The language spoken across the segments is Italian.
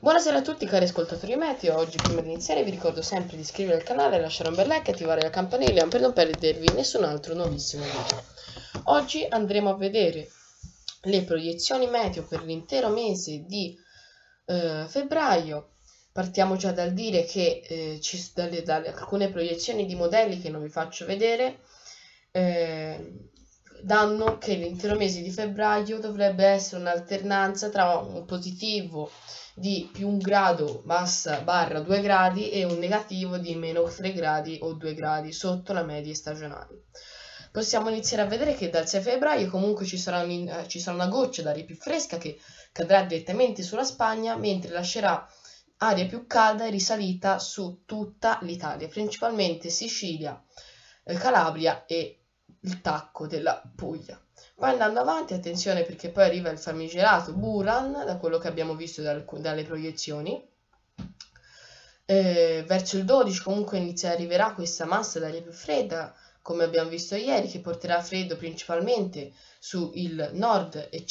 Buonasera a tutti cari ascoltatori meteo, oggi prima di iniziare vi ricordo sempre di iscrivervi al canale, lasciare un bel like e attivare la campanella per non perdervi nessun altro nuovissimo video. Oggi andremo a vedere le proiezioni meteo per l'intero mese di febbraio. Partiamo già dal dire che dalle alcune proiezioni di modelli che non vi faccio vedere danno che l'intero mese di febbraio dovrebbe essere un'alternanza tra un positivo di più 1 grado bassa barra 2 gradi e un negativo di meno 3 gradi o 2 gradi sotto la media stagionale. Possiamo iniziare a vedere che dal 6 febbraio comunque ci sarà una goccia d'aria più fresca che cadrà direttamente sulla Spagna, mentre lascerà aria più calda e risalita su tutta l'Italia, principalmente Sicilia, Calabria e il tacco della Puglia. Poi andando avanti, attenzione perché poi arriva il famigerato Buran, da quello che abbiamo visto dalle proiezioni. Verso il 12 comunque arriverà questa massa d'aria più fredda, come abbiamo visto ieri, che porterà freddo principalmente sul nord e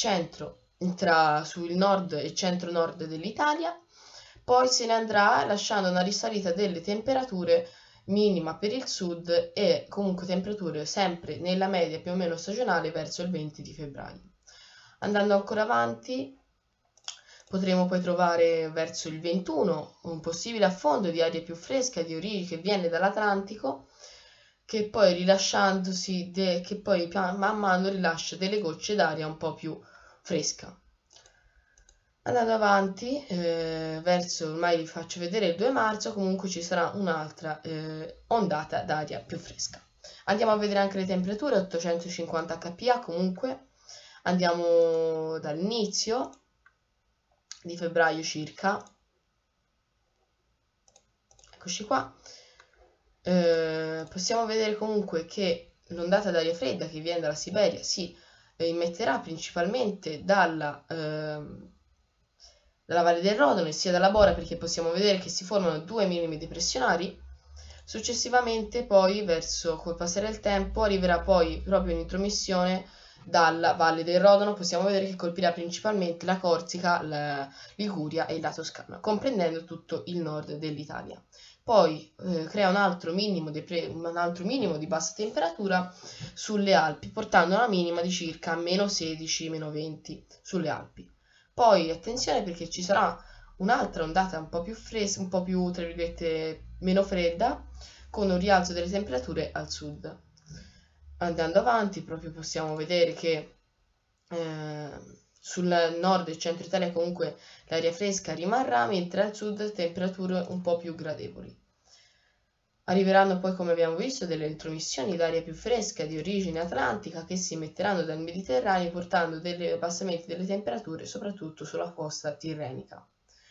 centro-nord dell'Italia. Poi se ne andrà lasciando una risalita delle temperature minima per il sud e comunque temperature sempre nella media più o meno stagionale verso il 20 di febbraio. Andando ancora avanti potremo poi trovare verso il 21 un possibile affondo di aria più fresca di origine che viene dall'Atlantico, che poi rilasciandosi che poi man mano rilascia delle gocce d'aria un po' più fresca. Andando avanti, verso, ormai vi faccio vedere il 2 marzo, comunque ci sarà un'altra ondata d'aria più fresca. Andiamo a vedere anche le temperature, 850 kPa comunque, andiamo dall'inizio di febbraio circa, eccoci qua, possiamo vedere comunque che l'ondata d'aria fredda che viene dalla Siberia si immetterà principalmente dalla Valle del Rodano e sia dalla Bora, perché possiamo vedere che si formano 2 minimi depressionari. Successivamente poi col passare del tempo arriverà poi proprio un'intromissione dalla Valle del Rodano, possiamo vedere che colpirà principalmente la Corsica, la Liguria e la Toscana, comprendendo tutto il nord dell'Italia. Poi crea un altro minimo di bassa temperatura sulle Alpi, portando una minima di circa meno 16, meno 20 sulle Alpi. Poi attenzione perché ci sarà un'altra ondata un po' più fresca, un po' più, tra virgolette, meno fredda, con un rialzo delle temperature al sud. Andando avanti, proprio possiamo vedere che sul nord e centro Italia comunque l'aria fresca rimarrà, mentre al sud temperature un po' più gradevoli. Arriveranno poi, come abbiamo visto, delle intromissioni d'aria più fresca di origine atlantica che si emetteranno dal Mediterraneo, portando degli abbassamenti delle temperature, soprattutto sulla costa tirrenica.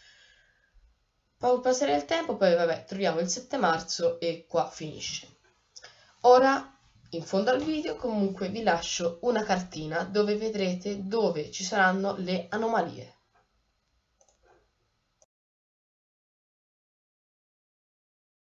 Poi passare il tempo, poi vabbè, troviamo il 7 marzo e qua finisce. Ora, in fondo al video, comunque vi lascio una cartina dove vedrete dove ci saranno le anomalie.